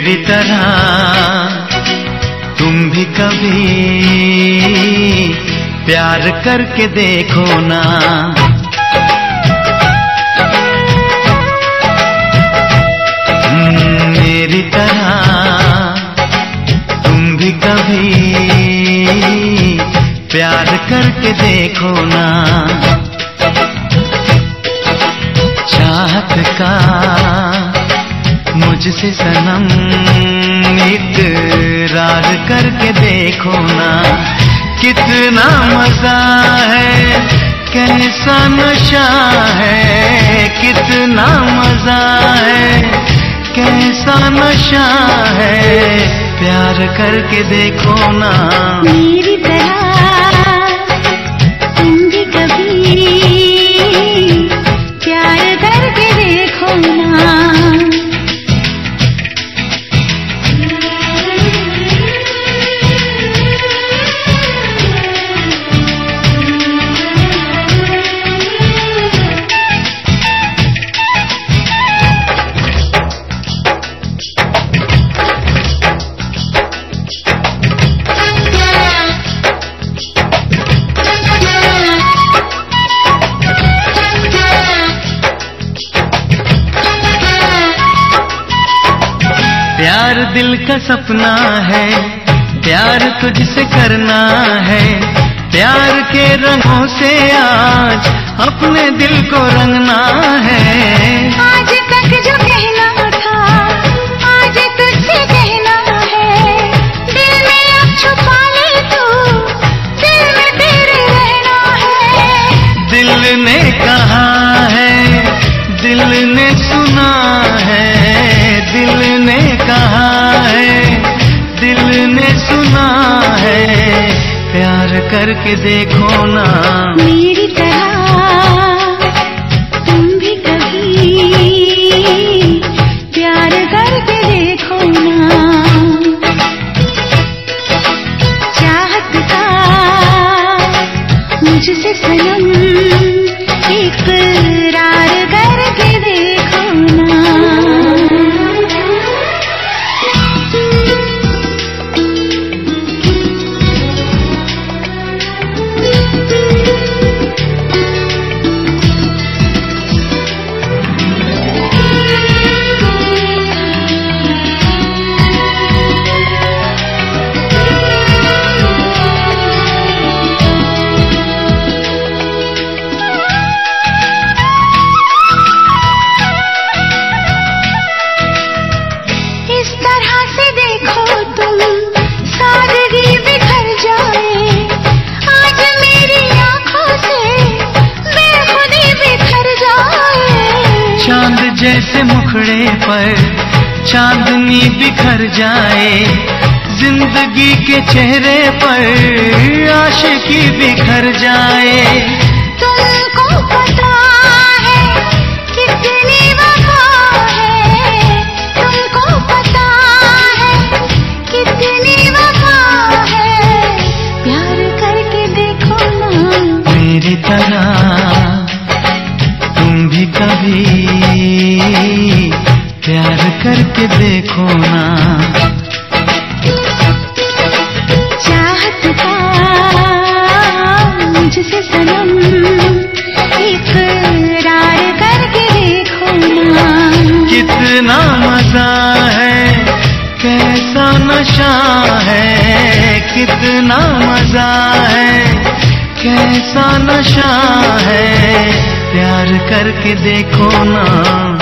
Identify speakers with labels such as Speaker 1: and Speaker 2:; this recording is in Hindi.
Speaker 1: मेरी तरह तुम भी कभी प्यार करके देखो ना। मेरी तरह तुम भी कभी प्यार करके देखो ना। चाहत का मुझसे सनम इकरार करके देखो ना। कितना मजा है, कैसा नशा है, कितना मजा है, कैसा नशा है, प्यार करके देखो ना।
Speaker 2: मेरी तरह तुम भी कभी प्यार करके देखो ना।
Speaker 1: प्यार दिल का सपना है, प्यार तुझसे करना है। प्यार के रंगों से आज अपने दिल को रंगना है।
Speaker 2: आज तक जो कहना था आज तुझसे कहना है। दिल में अब छुपा ले तू, दिल में तेरे रहना है।
Speaker 1: दिल ने कहा है, दिल ने सुना है, दिल ने कहा है, दिल ने सुना है, प्यार करके देखो ना।
Speaker 2: मेरी तरह तुम भी कभी प्यार करके देखो ना। चाहत का मुझसे सनम इकरार करके देखो ना।
Speaker 1: चांद जैसे मुखड़े पर चांदनी बिखर जाए। जिंदगी के चेहरे पर आशिकी बिखर जाए।
Speaker 2: तुमको पता है कितनी वफा है, तुमको पता है कितनी वफा है, प्यार करके देखो ना।
Speaker 1: मेरी तरह तुम भी कभी प्यार करके देखो ना।
Speaker 2: चाहत का मुझसे सनम इकरार करके देखो ना।
Speaker 1: कितना मजा है, कैसा नशा है, कितना मजा है, कैसा नशा है, प्यार करके देखो ना।